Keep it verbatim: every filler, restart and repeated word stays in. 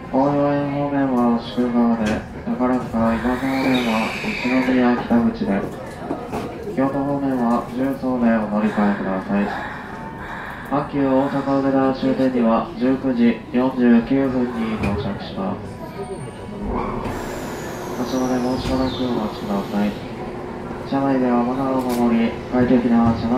大岩園方面は宿川で、宝塚伊賀方面は西宮北口で、京都方面は重曹でお乗り換えください。阪急大阪梅田終点にはじゅうくじよんじゅうきゅうふんに到着します。足までもうしばらくお待ちください。車内ではマナーを守り、快適な車内